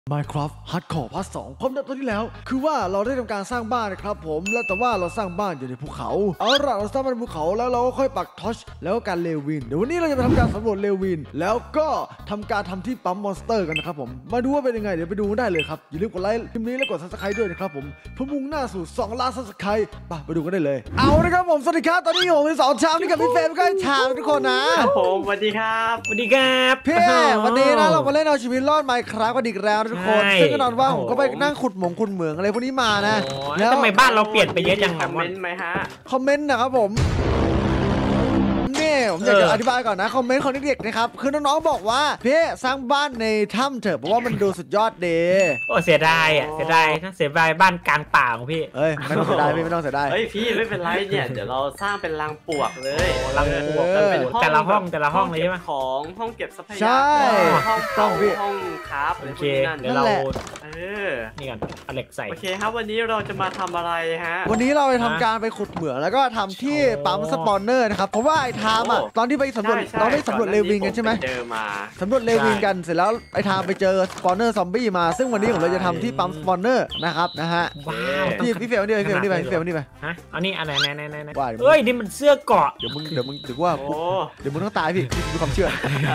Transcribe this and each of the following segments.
Minecraft Hardcore Part 2พร้อมกับตอนที่แล้วคือว่าเราได้ทำการสร้างบ้านนะครับผมและแต่ว่าเราสร้างบ้านอยู่ในภูเขาเอาล่ะเราสร้างบ้านในภูเขาแล้วเราก็ค่อยปักทอชแล้วก็การเลวินเดี๋ยววันนี้เราจะไปทำการสำรวจเลวินแล้วก็ทำการทำที่ปั๊มมอนสเตอร์กันนะครับผมมาดูว่าเป็นยังไงเดี๋ยวไปดูได้เลยครับอย่าลืมกดไลค์คลิปนี้และกด Subscribe ด้วยนะครับผมเพื่อมุ่งหน้าสู่2 ล้าน Subscribe ไปดูกันได้เลยเอาละครับผมสวัสดีครับตอนนี้ผมมี2 ชามนี่กับพี่เฟรมก็ให้ชามทุกคนนะครับผมสวัสดีครับสวัสดีครับพี่วันนี้นะเรามาเล่นเอาชีวิตรอด Minecraft กันอีกแล้วทุกคนซึ่งแน่นอนว่าผมก็ไปนั่งขุดเหมืองอะไรพวกนี้มานะแล้วทำไมบ้านเราเปลี่ยนไปเยอะจังคอมเมนต์ไหมฮะคอมเมนต์นะครับผมนี่ผมอยากจะอธิบายก่อนนะคอมเมนต์ของเด็กๆนะครับคือน้องๆบอกว่าพี่สร้างบ้านในถ้ำเถอะเพราะว่ามันดูสุดยอดเดโอ้เสียดายอ่ะเสียดายนะเสียดายบ้านกลางป่าของพี่เอ้ยไม่ต้องเสียดายพี่ไม่ต้องเสียดายเฮ้ยพี่ไม่เป็นไรเนี่ยเดี๋ยวเราสร้างเป็นรังปลวกเลยรังปลวกแต่ละห้องเลยใช่ไหมของห้องเก็บทรัพยากรใช่ห้องครับโอเคเดี๋ยวเรานี่กันอเล็กใส่โอเคครับวันนี้เราจะมาทำอะไรฮะวันนี้เราไปทำการไปขุดเหมืองแล้วก็ทำที่ปั๊มสปอนเนอร์นะครับเพราะว่าไอ้ไทม์อ่ะตอนที่ไปสำรวจเราได้สำรวจเลวินกันใช่ไหมสำรวจเลวินกันเสร็จแล้วไอ้ไทม์ไปเจอสปอนเนอร์ซอมบี้มาซึ่งวันนี้ผมเราจะทำที่ปั๊มสปอนเนอร์นะครับนะฮะพี่เฟลนี่ไปฮะอันนี้อะไรเฮ้ยนี่มันเสื้อเกาะเดี๋ยวมึงถึงว่าเดี๋ยวมึงต้องตายพี่มีความเชื่อ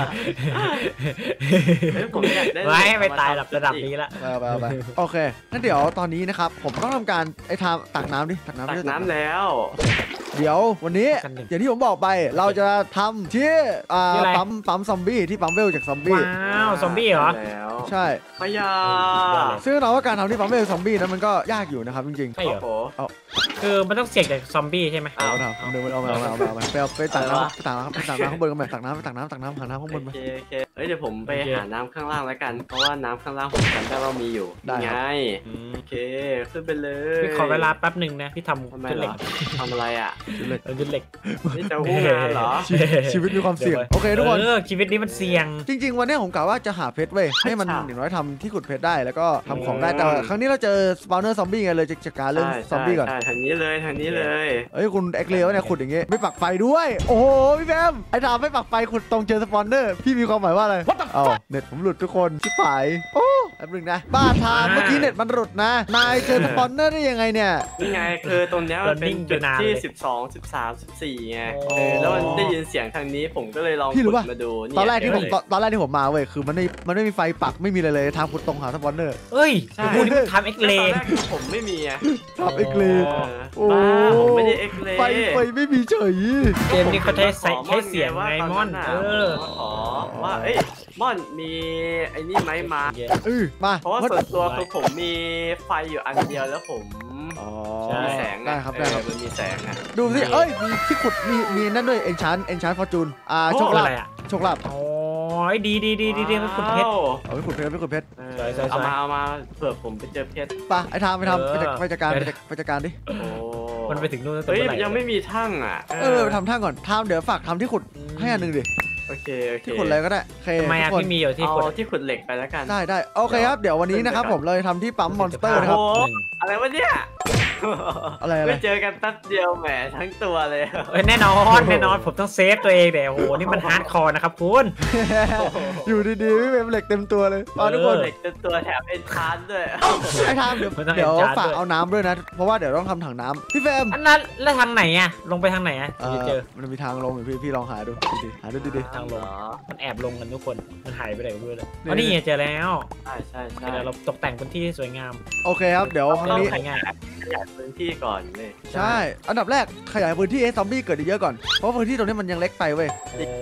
ไม่ไปตายระดับนี้ละไปโอเคงั้นเดี๋ยวตอนนี้นะครับผมต้องทำการไอ้ทำตักน้ำดิตักน้ำแล้วเดี๋ยววันนี้อย่างที่ผมบอกไปเราจะทำที่ปั๊มซอมบี้ที่ปั๊มเวลจากซอมบี้ว้าวซอมบี้เหรอใช่พยาซึ่งเราว่าการทำที่ปั๊มเวลซอมบี้นั้นมันก็ยากอยู่นะครับจริงๆใช่เหรอคือมันต้องเสกจากซอมบี้ใช่ไหมเอาเดินเอาไปตักน้ำข้างบนกันไปตักน้ำหาน้ำข้างบนมาโอเคเดี๋ยวผมไปหาน้ำข้างล่างแล้วกันเพราะว่าน้ำข้างล่างผมจำได้ว่ามีอยู่ไงโอเคขึ้นไปเลยพี่ขอเวลาแป๊บหนึ่งนะพี่ทำเหล็กทำอะไรอ่ะเหล็กนี่จะอู้งานเหรอชีวิตมีความเสี่ยงโอเคทุกคนชีวิตนี้มันเสี่ยงจริงๆวันนี้ผมกะว่าจะหาเพชรเว้ยให้มันอย่างน้อยทำที่ขุดเพชรได้แล้วก็ทำของได้แต่ครั้งนี้เราเจอสปาวเนอร์ซอมบี้ไงเลยจัดการเรื่องซอมบี้ก่อนทางนี้เลยเอ้ยคุณเอ็กเลวเนี่ยขุดอย่างงี้ไม่ปักไฟด้วยโอ้โหพี่แบมไอ้ทำไม่ปักไฟขุดตรงเจอสปอนเนอร์พี่มีความหมายว่าอะไรเอาเน็ตผมหลุดทุกคนชิบหายโอ้แป๊บนึงนะบ้าทานเมื่อกี้เน็ตมันหลุดนะนายเจอสปอนเนอร์ได้ยังไงเนี่ยนี่ไงคือตรงนี้มันเป็นจุดที่12 13 14ไงแล้วมันได้ยินเสียงทางนี้ผมก็เลยลองขุดมาดูตอนแรกที่ผมมาเว้ยคือมันไม่มีไฟปักไม่มีอะไรเลยทางขุดตรงหาสปอนเนอร์เอ้ยคุณทำเอ็กเลย์ผมไม่มีไงทำเอ็กเลย์โอ้ผมไม่ได้เอ็กเลย์ไฟไม่มีเฉยเกมนี้เขาใช้เสียงไงม่อนว่าเอ้ยม่อนมีไอ้นี่ไหมมามาเพราะว่าส่วนตัวคือผมมีไฟอยู่อันเดียวแล้วผมมีแสงได้ครับมันมีแสงอ่ะดูสิเอ้ยมีที่ขุดมีนั่นด้วยเอนชานฟอร์จูนโชคลาภโอ้ยดีไปขุดเพชรไปขุดเพชรเอามาเผื่อผมไปเจอเพชรป่ะไอ้ทำไปจัดการดิมันไปถึงนู่นเฮ้ยยังไม่มีทั่งอ่ะทำทั่งก่อนเดี๋ยวฝากทำที่ขุดให้อันนึงดิโอเคที่ขุดอะไรก็ได้ทำไมพี่มีอยู่ที่ขุดเหล็กไปแล้วกันได้โอเคครับเดี๋ยววันนี้นะครับผมเลยทำที่ปั๊มมอนสเตอร์นะครับอะไรวะเนี่ยอะไรไม่เจอกันแป๊บเดียวแหมทั้งตัวเลยแน่นอนผมต้องเซฟตัวเองเดี๋ยวโหนี่มันฮาร์ดคอร์นะครับคุณอยู่ดีๆไม่เป็นเหล็กเต็มตัวเลยทุกคนเหล็กเต็มตัวแถมเอ็นชานด้วยไอ้ทำเดี๋ยวฝากเอาน้ำด้วยนะเพราะว่าเดี๋ยวต้องทำถังน้ำพี่เฟรมอันนั้นแล้วทางไหนอะลงไปทางไหนอะเจอมันมีทางลงอยู่พี่ลองหาดูดีทางลงมันแอบลงกันทุกคนมันหายไปไหนกันด้วยเลยอ๋อนี่เจอแล้วใช่เดี๋ยวเราตกแต่งพื้นที่สวยงามโอเคครับเดี๋ยวครั้งนี้ขยายพื้นที่ก่อนเลยใช่อันดับแรกขยายพื้นที่ให้ซอมบี้เกิดเยอะก่อนเพราะพื้นที่ตรงนี้มันยังเล็กไปเว้ย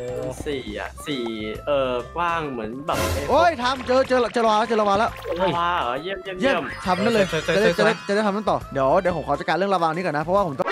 4กว้างเหมือนแบบโอ้ยทำเจอลาวาแล้วลาวาเหรอเยี่ยมทำนั่นเลยจะได้ทำนั่นต่อเดี๋ยวผมขอจัดการเรื่องลาวานี้ก่อนนะเพราะว่าผมต้อง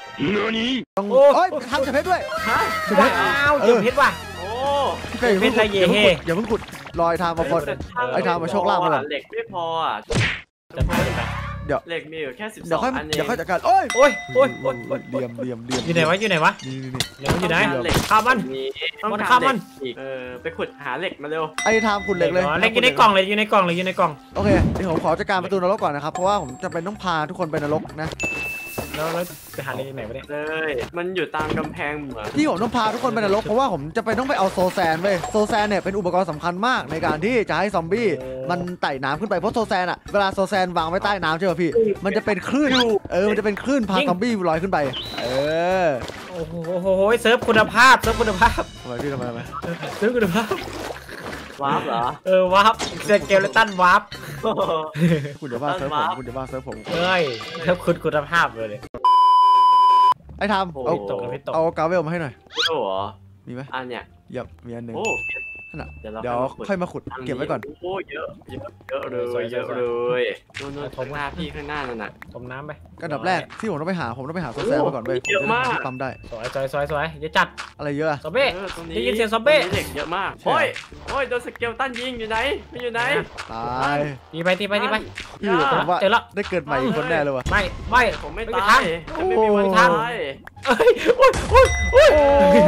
ทำจะเพชรด้วยว้าวเจอเพชรว่ะเพชรอะไรอย่าเพิ่งขุดลอยทางมาพอไอ้ทางมาโชคลาภมาเหล็กไม่พออ่ะจะไปเดี๋ยวเหล็กมีอยู่แค่12อันเองเดี๋ยวค่อยจัดการโอ้ยเดียมอยู่ไหนวะนี่อยู่ไหนข้ามมันไปขุดหาเหล็กมาเร็วไอ้ทำขุดเหล็กเลยเหล็กอยู่ในกล่องโอเคเดี๋ยวผมขอจัดการประตูนรกก่อนนะครับเพราะว่าผมจะเป็นต้องพาทุกคนไปนรกนะแล้วไปหาในไหนวะเนี่ยเลยมันอยู่ตามกำแพงเหมืองที่ผมต้องพาทุกคนไปนรกเพราะว่าผมจะไปต้องไปเอาโซแซนเว้ยโซแซนเนี่ยเป็นอุปกรณ์สำคัญมากในการที่จะให้ซอมบี้มันไต่น้ำขึ้นไปเพราะโซแซนอะเวลาโซแซนวางไว้ใต้น้ำใช่ป่ะพี่มันจะเป็นคลื่นมันจะเป็นคลื่นพาซอมบี้ลอยขึ้นไปโอ้โหเซิร์ฟคุณภาพทำไมพี่ทำไมเซิร์ฟคุณภาพวาร์ปเหรอวาร์ปเซเกลเลตันวาร์ปคุณเดี๋ยวว่าเซิร์ฟผมคุณเดี๋ยวว่าเซิร์ฟผมเฮ้ยเซิร์ฟคุณภาพเลยไอ้ทำเอากาเวลมาให้หน่อยโอ้โหมีไหมอันเนี้ยยับมีอันหนึ่งเดี๋ยวค่อยมาขุดเก็บไว้ก่อนโอ้เยอะเลยนู่นข้างหน้าพี่ข้างหน้านั่นน่ะต้มน้ำไปก็ดับแรกที่ผมต้องไปหาโซแซนมาก่อนเว้ยเยอะมากปั๊มได้สวยเยอะจัดอะไรเยอะซอมบี้ได้ยินเสียงซอมบี้เด็กเยอะมากโอ้ยโดนสเกลตันยิงอยู่ไหนไม่อยู่ไหนตายตีไปพี่ผมว่าได้เกิดใหม่อีกคนแน่เลยวะไม่ผมไม่ตายไม่มีวันตายโอ้ย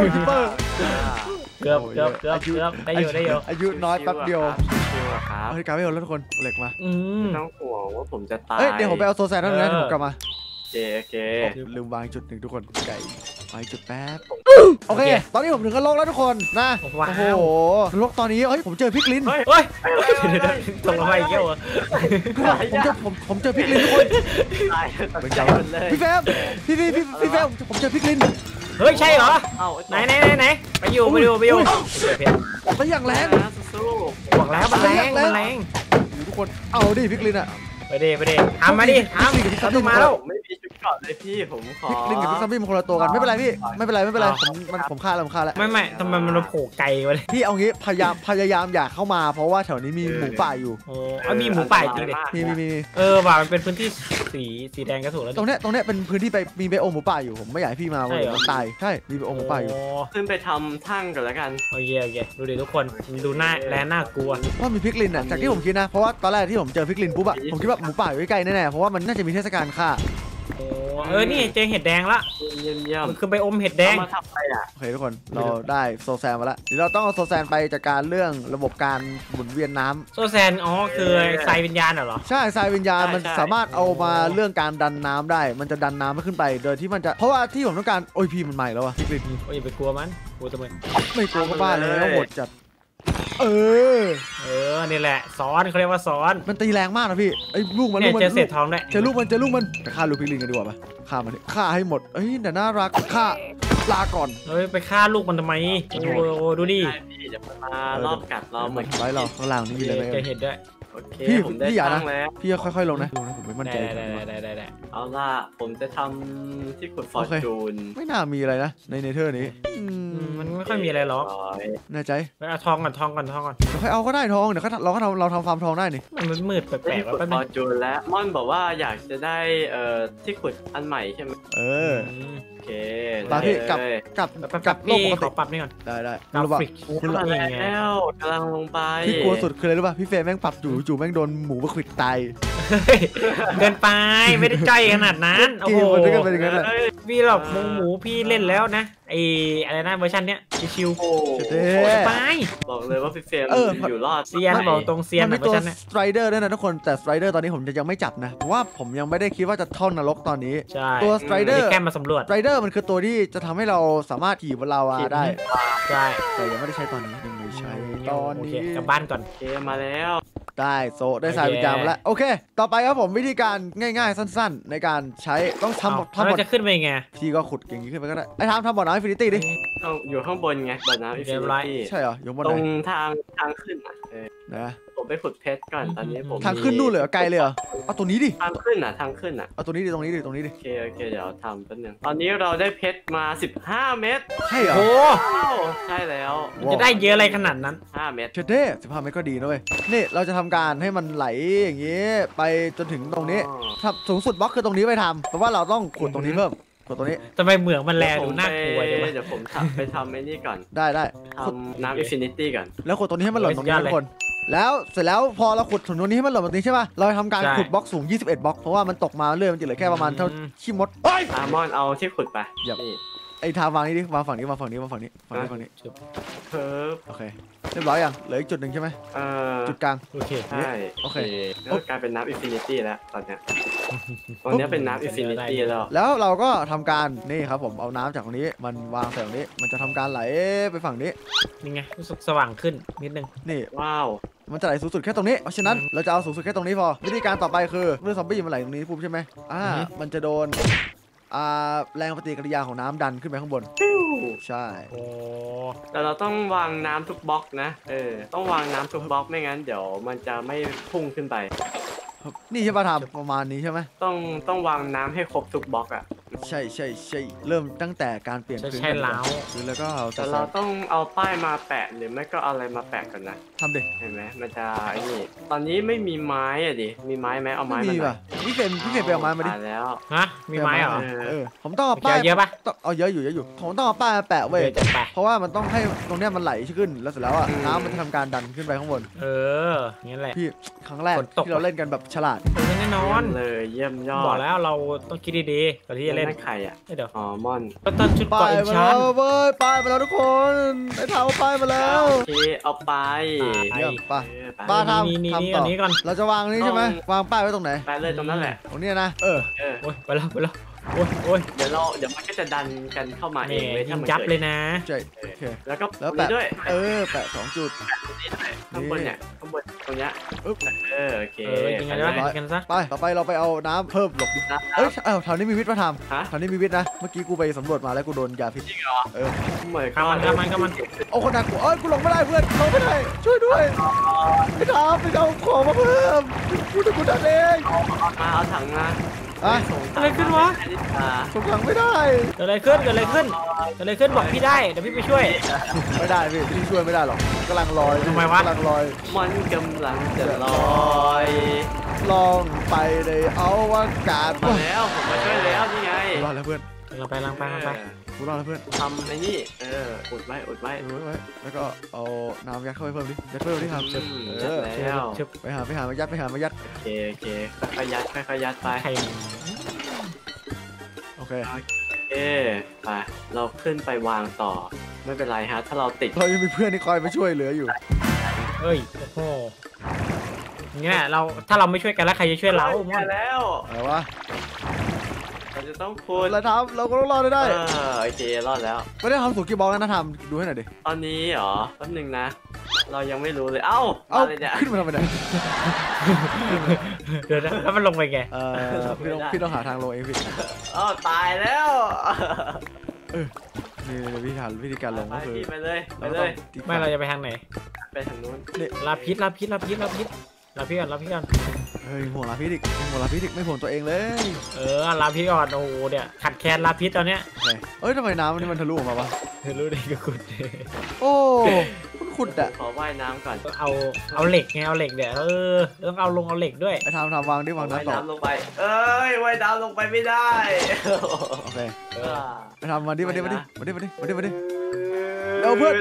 เกือบได้อยู่อายุน้อยแป๊บเดียวครับเฮ้ยกาเวลแล้วทุกคนเหล็กมาต้องห่วงว่าผมจะตายเดี๋ยวผมไปเอาโซแซนนั่นเลยผมกลับมาโอเคลืมวางจุดหนึ่งทุกคนไก่วางจุดแป๊บโอเคตอนนี้ผมถึงกันโลกแล้วทุกคนนะโอ้โหโลกตอนนี้ผมเจอพิกลินเฮ้ยตรงมาอีกแล้วผมเจอพิกลินทุกคนพี่แฟมผมเจอพิกลินเฮ้ยใช่เหรอไหนไปอยู่มันอย่างแรงบอกแล้วมันแรงทุกคนเอาดิพิกลินอะไปดิทำมาดิทำมาแล้วไม่มีชุดเกราะเลยพี่ผมขอพิกลินกับพิกซัมบี้มันคนละตัวกันไม่เป็นไรพี่ไม่เป็นไรผมฆ่าแล้วไม่ทำไมมันโผล่ไกลวะเลยพี่เอางี้พยายามอย่าเข้ามาเพราะว่าแถวนี้มีหมูป่าอยู่มีหมูป่าจริงดิมีว่ามันเป็นพื้นที่สีแดงก็ถูกแล้วตรงเนี้ยเป็นพื้นที่ไปมีไบโอมหมูป่าอยู่ผมไม่อยากให้พี่มามันตายใช่มีไบโอมหมูป่าอยู่ขึ้นไปทำทั้งกันแล้วกันโอเคดูดิทุกคนดูหน้าแลน่ากลัวว่ามีพิกลินอ่ะจากที่ผมคิดนะเพราะว่าตอนแรกที่ผมเจอพิกลินปุ๊บอะผมคิดว่าหมูป่าอยู่ใกล้แน่ๆเพราะว่ามันน่าจะมีเทศกาลฆ่านี่เจอเห็ดแดงละมันคือใบอมเห็ดแดงมาทำอะไรอ่ะโอเคทุกคนเราได้โซแซนมาแล้วเดี๋ยวเราต้องเอาโซแซนไปจัดการเรื่องระบบการหมุนเวียนน้ำโซแซนคือทรายวิญญาณเหรอใช่ทรายวิญญาณมันสามารถเอามาเรื่องการดันน้ำได้มันจะดันน้ำไม่ขึ้นไปโดยที่มันจะเพราะว่าที่ผมต้องการโอ้ยพี่มันใหม่แล้วอะพิกลินอย่าไปกลัวมันกลัวทำไมไม่กลัวก็บ้าแล้วโหดจัดนี่แหละซ้อนเขาเรียกว่าซ้อนมันตีแรงมากนะพี่ไอ้ลูกมันเจอเศษทองได้เจอลูกมันแต่ฆ่าลูกพิกลินกันดีกว่าปะฆ่ามันฆ่าให้หมดแต่น่ารักฆ่าลาก่อนไปฆ่าลูกมันทำไมดูดิจะมารอบกัดเราเหมือนไว้เราข้างล่างนี่เลยจะเห็นด้วยพี่อย่านะพี่ค่อยๆลงนะผมไม่มั่นใจได้เอาล่ะผมจะทำที่ขุดฟอร์จูนไม่น่ามีอะไรนะในเนเธอร์นี้มันไม่ค่อยมีอะไรหรอกแน่ใจไปเอาทองก่อนค่อยเอาก็ได้ทองเดี๋ยวเราทำฟาร์มทองได้นี่มันมืดแปลกๆว่าฟอร์จูนแล้วม่อนบอกว่าอยากจะได้ที่ขุดอันใหม่ใช่ไหมโอเคมาพี่กลับโลกปกติขอปรับนี่ก่อนได้รู้ป่ะแล้วกำลังลงไปพี่กลัวสุดคืออะไรรู้ป่ะพี่เฟย์แม่งปรับจู่แม่งโดนหมูมาขวิดตายเกินไปไม่ได้ใจขนาดนั้นโอ้โหพี่หรอกหมูพี่เล่นแล้วนะอะไรนะเวอร์ชันเนี้ยชิวไปบอกเลยว่าพี่เฟย์อยู่รอดเซียนบอกตรงเซียนมันมีตัวสไตรเดอร์ด้วยนะทุกคนแต่สไตรเดอร์ตอนนี้ผมยังไม่จับนะเพราะว่าผมยังไม่ได้คิดว่าจะท่อนนรกตอนนี้ตัวสไตรเดอร์แค่มาสำรวจสไตรเดอร์มันคือตัวที่จะทำให้เราสามารถขี่บนลาวาได้ใช่แต่ยังไม่ได้ใช้ตอนนี้ยังไม่ใช้ตอนนี้กลับบ้านก่อนมาแล้วได้โซได้สายวิญญาณมาแล้วโอเคต่อไปครับผมวิธีการง่ายๆสั้นๆในการใช้ต้องทำหมดจะขึ้นไปไงพี่ก็ขุดอย่างนี้ขึ้นไปก็ได้ทำบ่อน้ำอินฟินิตี้ดิอยู่ข้างบนไงบ่อน้ำอินฟินิตี้ใช่เหรออยู่บนไหนตรงทางขึ้นนะผมไปขุดเพชรก่อนตอนนี้ผมทางขึ้นนู่นเลยไกลเลยเหรอเอาตัวนี้ดิทางขึ้นเอาตัวนี้ดิตรงนี้ดิโอเคเดี๋ยวทำแป๊บนึงตอนนี้เราได้เพชรมา15เม็ดใช่เหรอโอ้ใช่แล้วจะได้เยอะอะไรขนาดนั้น 5เม็ดเชดเด้15เม็ดก็ดีนะเว้ยนี่เราจะทำการให้มันไหลอย่างนี้ไปจนถึงตรงนี้สูงสุดบล็อกคือตรงนี้ไปทำเพราะว่าเราต้องขุดตรงนี้เพิ่มตัวนี้ทำไมเหมืองมันแลดูน่ากลัวจังวะเดี๋ยวผมไปทำไอ้นี่ก่อนได้ทำน้ำอินฟินิตี้ก่อนแล้วขุดตัวนี้ให้มันหล่นตรงนี้ทุกคนแล้วเสร็จแล้วพอเราขุดถุงตัวนี้ให้มันหล่นแบบนี้ใช่ป่ะเราทำการขุดบล็อกสูง21บล็อกเพราะว่ามันตกมาเรื่อยมันจะเหลือแค่ประมาณเท่าขี้มดมอนเอาที่ขุดไปไอ้ทางวางนี้ดิวางฝั่งนี้วางฝั่งนี้วางฝั่งนี้ฝั่งนี้ฝั่งนี้เพิ่มโอเคเรียบร้อยยังเหลืออีกจุดหนึ่งใช่ไหมจุดกลางโอเคใช่โอเคแล้วกลายเป็นน้ำอินฟินิตี้แล้วตอนเนี้ยตอนเนี้ยเป็นน้ำอินฟินิตี้แล้วแล้วเราก็ทำการนี่ครับผมเอาน้ำจากตรงนี้มันวางใส่ตรงนี้มันจะทำการไหลไปฝั่งนี้นี่ไงรู้สึกสว่างขึ้นนิดนึงนี่ว้าวมันจะไหลสูงสุดแค่ตรงนี้เพราะฉะนั้นเราจะเอาสูงสุดแค่ตรงนี้พอวิธีการต่อไปคือเมื่อซอมบี้มันไหลตรงนี้ปุ๊บใช่ไหมมันจะโดนแรงปฏิกิริยาของน้ำดันขึ้นไปข้างบนใช่โอ้แต่เราต้องวางน้ำทุกบล็อกนะต้องวางน้ำทุกบล็อกไม่งั้นเดี๋ยวมันจะไม่พุ่งขึ้นไปนี่ใช่ป่ะทำประมาณนี้ใช่ไหมต้องวางน้ำให้ครบทุกบล็อกอ่ะใช่เริ่มตั้งแต่การเปลี่ยนใช่แล้วคือแล้วก็เอาแต่เราต้องเอาป้ายมาแปะหรือไม่ก็เอาอะไรมาแปะกันนะทำดิเห็นไหมมันจะไอ้นี่ตอนนี้ไม่มีไม้อ่ะดิมีไม้ไหมเอาไม้ไม่มามีหน่ว่ะอยพี่เฟรมไปเอาไม้มาดิตยแล้วฮะมีไม้เหรอผมต้องเอาป้ายเยอะปะต้องเอาเยอะอยู่ผมต้องเอาป้ายมาแปะเว้ยจัดไปเพราะว่ามันต้องให้ตรงเนี้ยมันไหลขึ้นแล้วเสร็จแล้วอ่ะน้ำมันจะทำการดันขึ้นไปข้างบนเอองั้นแหละพี่ครั้งแรกฝนตกที่เราเล่นกันแบบฉลาดเออแน่นอนเลยเยี่ยมยอดบอกแล้วเราต้องคิดดีๆก่อนที่จะเล่นนั่นไข่อ่ะเดี๋ยวอ๋อมอนก็ต้นชุดป้าเกาะยอินมาชัแล้นวเว้ยป้ายมาแล้วทุกคนไอ้เท้าป้ายมาแล้วโอเคเอาไปเยี่ยมไปเออไปป้าทนี่ำอัต่นอนี้ก่อนเราจะวางนี้ใช่ไหมวางป้ายไว้ตรงไหนไปเลยตรงนั้นแหละตรงเนี้ยนะเออโอ้ยไปแล้วโอ้ยเดี๋ยวมันก็จะดันกันเข้ามาเอนี่งเลยยิถ้าง มันยับเกิดเลยนะใช่โอเคแล้วก็แล้วตรงแปะนี้ด้วยแปะ2 จุดข้างบนเนี่ยข้างบนตรงเนี้ยอึ๊บโอเคยิงกันได้ยิงกันซะไปต่อไปเราไปเอาน้ำเพิ่มหลบดินะเอ้ยแถวนี้มีวิทย์มาทฮะำแถวนี้มีวิทย์นะเมื่อกี้กูไปสำรวจมาแล้วกูโดนยาพิษเหมือนข้ามมันโอ้คนหนักกูกูลงไม่ได้เพื่อนลงไม่ได้ช่วยด้วยไม่ทำไม่เอาของมาเพิ่มกูดันเองมาเอาถังมาอะไรขึ้นวะส่งถังไม่ได้เกิดอะไรขึ้นบอกพี่ได้เดี๋ยวพี่ไปช่วยไม่ได้พี่ช่วยไม่ได้หรอกกำลังลอยทำไมวะกำลังลอยมันกำลังจะลอยลองไปในอวกาศมาแล้วผมมาช่วยแล้วนี่ไงกูรอดแล้วเพื่อนลังไปกูรอดแล้วเพื่อนทำในนี่อุดไว้ไว้แล้วก็เอาน้ำยัดเข้าไปเพิ่มดิยัดเพิ่มดิครับแล้วไปหามายัดโอเคค่อยๆยัดไปใครโอเคไปเราขึ้นไปวางต่อไม่เป็นไรฮะถ้าเราติดเรายังมีเพื่อนที่คอยมาช่วยเหลืออยู่เฮ้ยโอ้โหเงี้ยถ้าเราไม่ช่วยกันแล้วใครจะช่วยเราแย่แล้วอะไรวะเราจะต้องคูณเราทำเราก็ต้องรอดได้โอเครอดแล้วไม่ได้ทำสุกี้บอลนะทำดูให้หน่อยดิตอนนี้เหรอแป๊บนึงนะ เรายังไม่รู้เลยเอ้าเอาอะไรเนี่ยขึ้นมาทำไมเนี่ยเดี๋ยวนะแล้วมันลงไปไงพี่ต้องหาทางลงเองพี่อ้าวตายแล้วนี่วิธีการลงก็คือไปเลยไม่เราจะไปทางไหนไปทางนู้นลาพิษก่อนเฮ้ยห่วงลาพิษอีกไม่ห่วงตัวเองเลยลาพิษก่อนโอ้โหเนี่ยขัดแคลนลาพิษตอนเนี้ยเอ้ยทำไมน้ำมันทะลุออกมาวะเธอรู้ได้ก็คุณโอ้ขุดอ่ะขอว่ายน้ำก่อนเอาเหล็กไงเอาเหล็กเนี่ยต้องเอาเหล็กด้วยไอ้ทำวางดิวางว่ายน้ำต่อน้ำลงไปว่ายน้ำลงไปไม่ได้โอเคไอ้ทำมาดิแล้วเพื่อน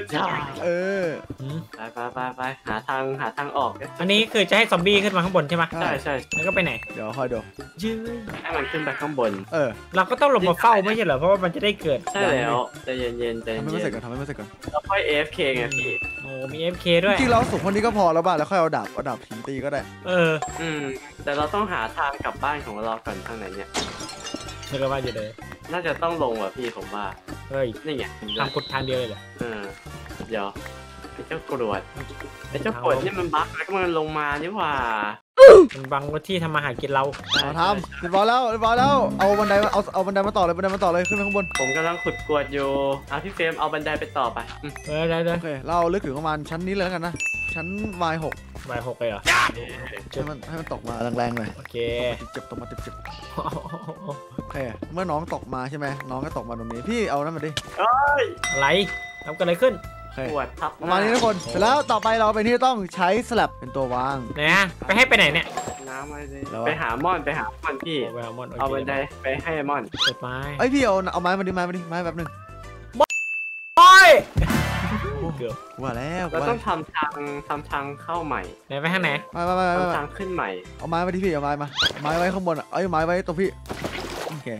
ไปหาทางออกอันนี้คือจะให้ซอมบี้ขึ้นมาข้างบนใช่ไหมใช่แล้วก็ไปไหนเดี๋ยวคอยดูยืดให้มันขึ้นไปข้างบนเราก็ต้องลงมาเฝ้าไม่ใช่เหรอเพราะว่ามันจะได้เกิดใช่แล้วใจเย็นๆทำให้มันเสร็จก่อนเราค่อย AFK ไงพี่โอ้มี FK ด้วยจริงๆเราสูงคนนี้ก็พอแล้วบ้างแล้วค่อยเอาดาบผีตีก็ได้แต่เราต้องหาทางกลับบ้านของเราก่อนทางไหนเนี่ยเชื่อว่าอยู่เลยน่าจะต้องลงว่ะพี่ผมว่าเฮ้ยนี่ไงทางขุดทางเดียวเลยเหรอเดี๋ยวไอ้เจ้ากรวดนี่มันบั๊กแล้วก็มันลงมานี่หว่ามันบังที่ทำมาหากินเราทำเรียบร้อยแล้วเอาบันไดมาต่อเลยขึ้นไปข้างบนผมกำลังขุดกรวดอยู่พี่เฟรมเอาบันไดไปต่อไปได้โอเคเราลึกถึงประมาณชั้นนี้เลยแล้วกันนะชั้น Y6 ใบหกเลยเหรอให้มันตกมาแรงๆเลยโอเคตกมาเจ็บโอเคเมื่อน้องตกมาใช่ไหมน้องก็ตกมาตรงนี้พี่เอานั่นมาดิอะไรทำกันอะไรขึ้นกรวดทับประมาณนี้ทุกคนเสร็จแล้วต่อไปเราเป็นที่ต้องใช้สลับเป็นตัววางนะไปไหนเนี่ยน้ำอะไรไปหาม่อนพี่เอาบันไดไปให้ม่อนเปิดไม้ไอพี่เอาไม้มาดิไม้แบบนึงโอ้ยเกือบว่าแล้วเราต้องทำทางเข้าใหม่ไหนไปทางไหนมาทางขึ้นใหม่เอาไม้มาที่พี่เอาไม้ไว้ข้างบนไม้ไว้ตรงพี่โอเค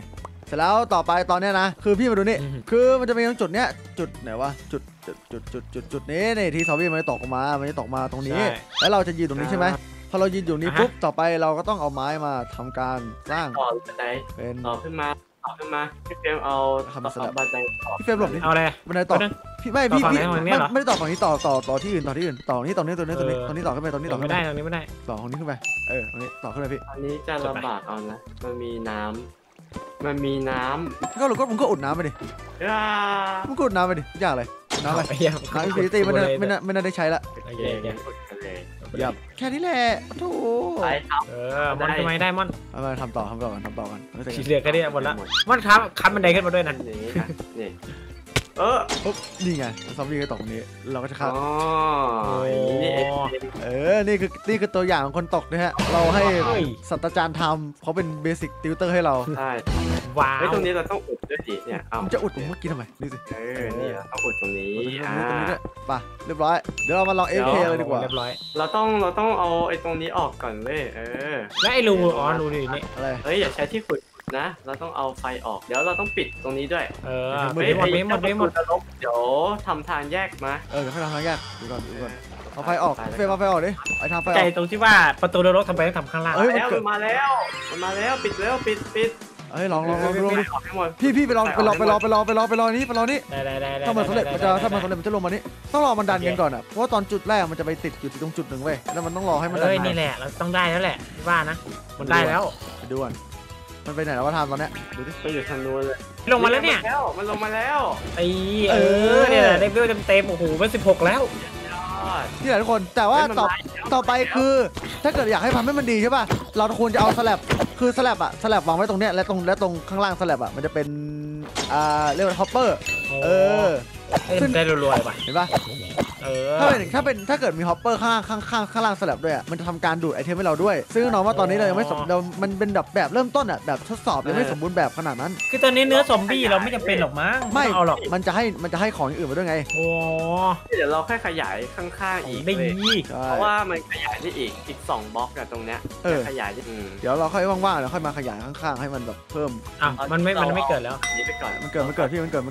เสร็จแล้วต่อไปตอนเนี้ยนะคือพี่มาดูนี่คือมันจะมีตรงจุดเนี้ยจุดไหนวะจุดนี้นี่ที่ซอมบี้มันจะตกออกมามันจะตกมาตรงนี้แล้วเราจะยืนตรงนี้ใช่ไหมพอเรายืนอยู่นี้ปุ๊บต่อไปเราก็ต้องเอาไม้มาทำการสร้างต่อบันไดเป็นต่อขึ้นมาพี่เฟรมเอาต่อบันไดต่อพี่เฟรมหลบนี่เอาเลยบันไดต่อพี่ไม่พี่ต่อฝั่งไหนฝั่งนี้เหรอไม่ได้ต่อฝั่งนี้ต่อที่อื่นต่อที่อื่นต่อนี้ต่อนี้ต่อนี้ต่อขึ้นไปต่อนี้ต่อไม่ขึ้นได้ไปตรงนี้ไม่ได้ต่อตรงนี้ขึ้นไปตรงนี้ต่อขึ้นไปพี่อันนี้จะลำบากเอานะมันมีน้ำก็หลุดก็มึงก็อุดน้ำไปดิอ่ามึงก็อุดน้ำไปดิยากเลยน้ำไปไปเยี่ยมน้ำอินฟินิตี้ไม่น่าได้ใช้ละโอเคเดี๋ยวกดกันเลยยับแค่นี้แหละโธ่ไปครับมอนทำไมได้มอนเอามาทำต่อกันไม่เสร็จสีเหลืองก็ได้หมดละมอนคับบันไดขึ้นมาด้วยนะนี่ปุ๊บนี่ไงซอมบี้ก็ตกตรงนี้เราก็จะฆ่าอ๋อนี่เองนี่คือตัวอย่างของคนตกนะฮะเราให้ศาสตราจารย์ทำเขาเป็นเบสิกติวเตอร์ให้เราใช่ว้าวตรงนี้เราต้องอุดด้วยดิเนี่ยเอามึงจะอุดผมเมื่อกี้ทำไมนี่สินี่เราต้องอุดตรงนี้ตรงนี้ด้วยป่ะเรียบร้อยเดี๋ยวเรามาลองเอฟเคเลยดีกว่าเรียบร้อยเราต้องเอาไอ้ตรงนี้ออกก่อนเว้ยแล้วไอ้รูรูนี่นี่อะไรเฮ้ยอย่าใช้ที่ขุดนะเราต้องเอาไฟออกเดี๋ยวเราต้องปิดตรงนี้ด้วยไม่หมดเดี๋ยวทำทางแยกมาเดี๋ยวค่อยทำทางแยกดูก่อนเอาไฟออกเฟรมเอาไฟออกดิไอ้ทำไฟอใจอกตรงที่ว่าประตูนรกทำไมต้องทำข้างล่างมันมาแล้วปิดแล้วปิดเฮ้ยลองออกให้หมดพี่ไปรอนี่ได้ถ้ามันสำเร็จมันจะลงมานี่ต้องรอมันดันกันก่อนอ่ะเพราะว่าตอนจุดแรกมันจะไปติดอยู่ตรงจุดหนึ่งเว้ยแล้วมันต้องรอให้มันดันนี่แหละเราต้องได้แล้วแหละว่านะมันได้แล้วไปดูก่อนมันไปไหนแล้ววะทำตอนเนี้ยดูดิไปอยู่ทางนู้นเลยลงมาแล้วเนี่ยมันลงมาแล้วไอ้เนี่ยได้เวลเต็มโอ้โหเป็น16แล้วที่ไหนทุกคนแต่ว่าต่อไปคือถ้าเกิดอยากให้ทำให้มันดีใช่ป่ะเราควรจะเอาสลับคือสลับวางไว้ตรงเนี้ยและตรงข้างล่างสลับมันจะเป็นเรียกว่าฮอปเปอร์ขึ้นได้รัวๆป่ะเห็นป่ะถ้าเกิดมีฮอปเปอร์ข้างล่างสลับด้วยมันจะทำการดูดไอเทมให้เราด้วยซึ่งน้องว่าตอนนี้เรายังไม่มันเป็นแบบเริ่มต้นแบบทดสอบยังไม่สมบูรณ์แบบขนาดนั้นคือตอนนี้เนื้อซอมบี้เราไม่จำเป็นหรอกมั้งไม่เอาหรอกมันจะให้ของอย่างอื่นมาด้วยไงโอ้เดี๋ยวเราค่อยขยายข้างๆอีกได้เพราะว่ามันขยายได้อีก2บล็อกอะตรงเนี้ยขยายได้เดี๋ยวเราค่อยว่างๆเดี๋ยวค่อยมาขยายข้างๆให้มันแบบเพิ่มมันไม่เกิดแล้วนี่ไปก่อนมันเกิดพี่มันเกิด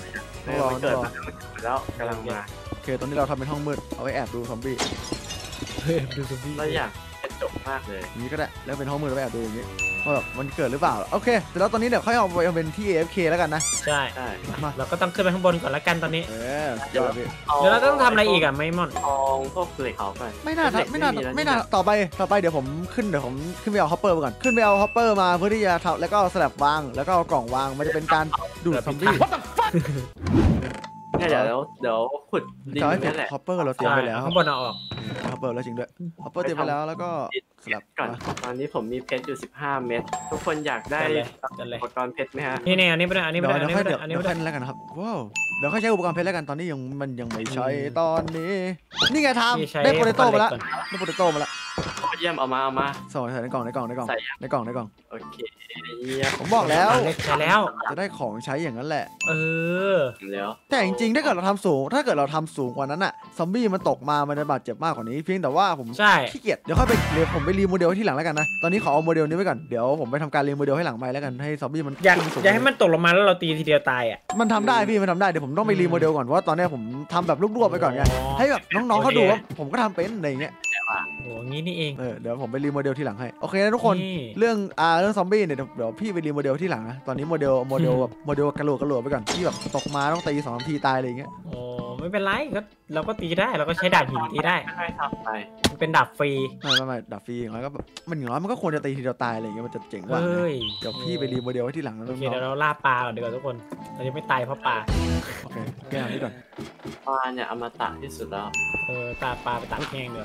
แล้วกำลังมาโอเคตอนนี้เราทำเป็นห้องมืดเอาไว้แอบดูซอมบี้ดูซอมบี้เราอยากเป็นจบมากเลยนี้ก็ได้แล้วเป็นห้องมืดเอาไว้แอบดูอย่างนี้ว่าแบบมันเกิดหรือเปล่าโอเคแต่แล้วตอนนี้เดี๋ยวค่อยเอาไปเป็นที่ AFK แล้วกันนะใช่มาเราก็ต้องขึ้นไปข้างบนก่อนแล้วกันตอนนี้เดี๋ยวเราต้องทำอะไรอีกอ่ะไม่หมดทองพวกเหล็กเขาไปไม่น่าต่อไปเดี๋ยวผมขึ้นไปเอาฮอปเปอร์มาก่อนขึ้นไปเอาฮอปเปอร์มาเพื่อที่จะทำแล้วก็เอาสลับวางแล้วก็เอากล่องวางมันจะเป็นการดูดซอมบี้เนี่ยเดี๋ยวขุดดินนี่แหละฮอปเปอร์เราเตรียมไปแล้วข้างบนเอาออกฮอปเปอร์แล้วจริงด้วยฮอปเปอร์เตรียมไปแล้วก็สลับก่อนตอนนี้ผมมีเพชรอยู่15 เม็ดทุกคนอยากได้อุปกรณ์เพชรไหมฮะนี่อันนี้ไม่ได้อันนี้ไม่ได้เดี๋ยวค่อยแล้วกันครับว้าวเดี๋ยวค่อยใช้อุปกรณ์เพชรแล้วกันตอนนี้มันยังไม่ใช้ตอนนี้นี่ไงทำได้โปเตโต้มาแล้วเยี่ยมเอามาใส่ในกล่องโอเคผมบอกแล้วใช้แล้วจะได้ของใช้อย่างนั้นแหละแล้วแต่จริงๆถ้าเกิดเราทำสูงกว่านั้นอะซอมบี้มันตกมามันจะบาดเจ็บมากกว่านี้เพียงแต่ว่าผมขี้เกียจเดี๋ยวค่อยผมไปรีโมเดลที่หลังแล้วกันนะตอนนี้ขอเอาโมเดลนี้ไว้ก่อนเดี๋ยวผมไปทำการรีโมเดลให้หลังไปแล้วกันให้ซอมบี้มันอยากให้มันตกลงมาแล้วเราตีทีเดียวตายอ่ะมันทำได้พี่มันทำได้เดี๋ยวผมต้องไปรีโมเดลก่อนเพราะว่าตอนนี้ผมทำแบบรวบๆไปก่อนไงให้แบบน้องๆเขาดูว่าผมก็ทำเป็นอะไรอย่างเงี้ยโอ้งี้นี่เองเดี๋ยวผมไปรีโมเดลที่หลังให้โอเคนะทุกคนเรื่องซอมบี้เนี่ยเดี๋ยวพี่ไปรีโมเดลที่หลังนะตอนนี้โมเดลแบบโมเดลกระโหลกไปก่อนที่แบบตกมาต้องตี2 นาทีตายอะไรอย่างเงี้ยโอ้ไม่เป็นไรก็เราก็ตีได้เราก็ใช้ดาบหินตีได้มันเป็นดาบฟรีไม่ดาบฟรีอย่างน้อยก็มันอย่างน้อยมันก็ควรจะตีทีเดียวตายอะไรอย่างเงี้ยมันจะเจ๋งกว่าเดี๋ยวพี่ไปรีโมเดลไว้ที่หลังนะโอเคเดี๋ยวเราล่าปลาก่อนดีกว่าทุกคนเราจะไม่ตายเพราะปลาโอเคแก้นี่ก่อนปลาเนี่ยอมตะที่สุดแล้วตาปลาไปตักแห้งเลย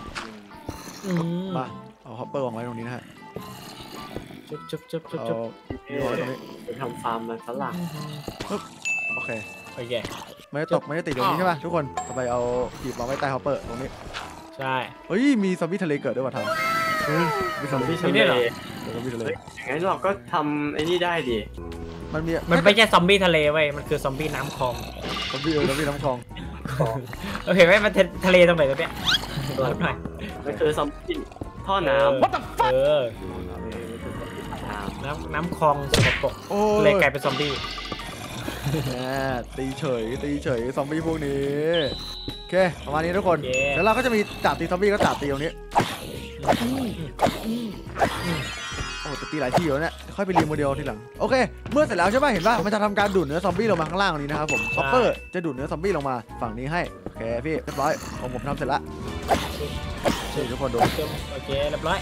มาเอาฮอปเปอร์วางไว้ตรงนี้นะฮะจุ๊บไปทำฟาร์มมันฝรั่งโอเคไม่ได้ติดตรงนี้ใช่ป่ะทุกคนต่อไปเอาขีบวางไว้ใต้ฮอปเปอร์ตรงนี้ใช่เฮ้ยมีซอมบี้ทะเลเกิดด้วยว่ะทำมีซอมบี้ทะเลงั้นเราก็ทำไอ้นี่ได้ดิมันไม่ใช่ซอมบี้ทะเลเว้ยมันคือซอมบี้น้ำคลองซอมบี้น้ำคลองโอเคไหมมันทะเลตรงไหนตรงเนี้ยมันคือซอมบี้ท่อน้ำน้ำคลองสกปรกโอ้เลยกลายเป็นซอมบี้ตีเฉยซอมบี้พวกนี้โอเคประมาณนี้ทุกคนแล้วเราก็จะมีดาบตีซอมบี้ก็ดาบตีตรงนี้โอ้จะตีหลายที่อยู่เนี่ยค่อยไปรีโมเดลทีหลังโอเคเมื่อเสร็จแล้วใช่ป่ะเห็นป่ะมันจะทำการดูดเนื้อซอมบี้ลงมาข้างล่างตรงนี้นะครับผมคอปเปอร์จะดูดเนื้อซอมบี้ลงมาฝั่งนี้ให้โอเคพี่เรียบร้อยผมทำเสร็จแล้วทุกคนดูโอเคเรียบร้อย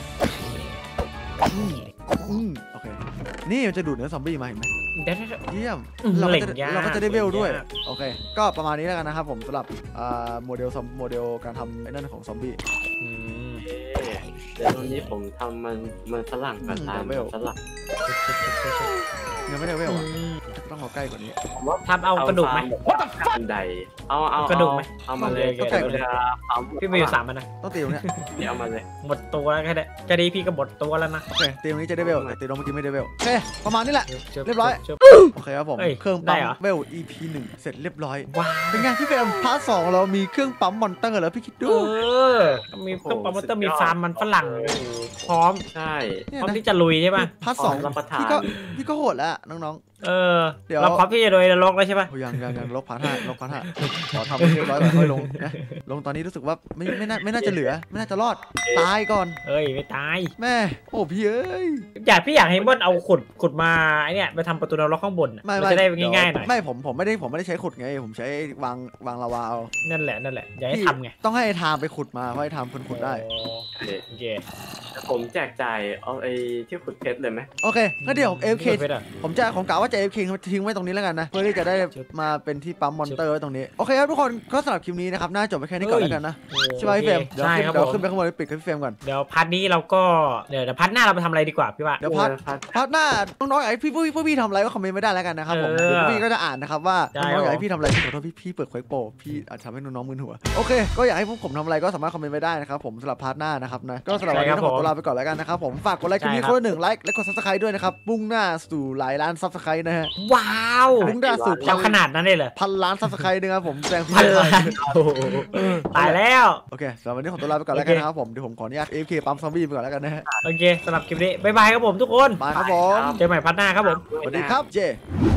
โอเคนี่มันจะดูดเนื้อซอมบี้มาเห็นไหมเยี่ยมเราก็จะได้เวลด้วยโอเคก็ประมาณนี้แล้วกันนะครับผมสำหรับโมเดลการทำไอ้นั่นของซอมบี้เดี๋ยวตอนนี้ผมทำมันฝรั่งกับตามฝรั่งยังไม่ได้เวลต้องเอาใกล้กว่านี้ทำเอากระดูกไหมใดเอากระดูกไหมเอามาเลยก็เลยพี่ไปอยู่3มันนะต้องตีตรงนี้เอามาเลยหมดตัวแค่นี้จะดีพี่ก็หมดตัวแล้วนะโอเคตีตรงนี้จะได้เวลแต่ตีตรงเมื่อกี้ไม่ได้เวลโอเคประมาณนี้แหละเรียบร้อยโอเคครับผมเครื่องปั๊มเวล EP 1เสร็จเรียบร้อยเป็นไงพี่เฟรมพาร์ท 2เรามีเครื่องปั๊มมอนเตอร์แล้วพี่คิดดูมีเครื่องปั๊มมอนเตอร์มีฟาร์มมันฝรั่งพร้อมใช่พร้อมที่จะลุยใช่ป่ะพาร์ท 2พี่ก็โหดแล้วน้องเดี๋ยวเราพร้อมที่จะโดยนรกแล้วใช่ป่ะยังลบพาร์ท 5ขอทำให้เรียบร้อยก่อนค่อยลงนะลงตอนนี้รู้สึกว่าไม่น่าจะเหลือไม่น่าจะรอดตายก่อนไม่ตายแม่โอ้พี่เอ้ยพี่อยากให้บอนเอาขุดมาไอเนี่ยไปทำประตูนรกข้างบนมันจะได้ง่ายๆหน่อยไม่ผมไม่ได้ใช้ขุดไงผมใช้วางลาวาเอานั่นแหละอย่าให้ทำไงต้องให้ทามไปขุดมาเพราะให้ทามขุดได้โอเคผมแจกจ่ายเอาไอ้ที่ขุดเพชรเลยไหมโอเคงั้นเดี๋ยวAFKผมกะว่าจะ AFK ทิ้งไว้ตรงนี้แล้วกันนะเพื่อที่จะได้มาเป็นที่ปั๊มมอนเตอร์ไว้ตรงนี้โอเคครับทุกคนก็สำหรับคลิปนี้นะครับน่าจบไปแค่นี้ก่อนแล้วกันนะใช่ไหมพี่เฟรมเดี๋ยวขึ้นไปข้างบนไปปิดกับพี่เฟรมก่อนเดี๋ยวพาร์ทนี้เราก็เดี๋ยวพาร์ทหน้าเราไปทำอะไรดีกว่าพี่ว่าเดี๋ยวพาร์ทหน้าน้องๆไอ้พี่ทำอะไรก็คอมเมนต์ไม่ได้แล้วกันนะครับผมพี่ก็จะอ่านนะครับว่าน้องๆอยากให้พี่ทำอะไรพี่ขอโทษพี่เปิดเควกโปพี่อาจจะทำให้น้องๆมึนหัวโอเคก็อยากให้พวกผมทำอะไรก็สามารถคอมเมนต์ไว้ได้นะครับผมสำหรับพาร์ทหน้านะครับนะก็สำหรับวันนี้ต้องขอตัวลาไปก่อนแล้วกันนะครับผมฝากกดไลค์คลิปนี้คนละ1 ไลค์และกด Subscribe ด้วยนะครับมุ่งหน้าสู่หลายล้าน Subscribe นะฮะว้าวมุ่งหน้าสู่ขนาดนั้นเลยเหรอ 1,000 ล้าน Subscribe นะครับผมแสดงพันล้านตายแล้วโอเคสำหรับวันนี้ขอตัวลาไปก่อนแล้วกันนะครับผมเดี๋ยวผมขออนุญาต AFK ปั๊มซอมบี้ไปก่อนแล้วกันนะฮะโอเคสำหรับคลิปนี้บ๊ายบายครับผมทุกคนบายครับผมเจอใหม่พาร์ทหน้าครับผมสวัสดีครับเจ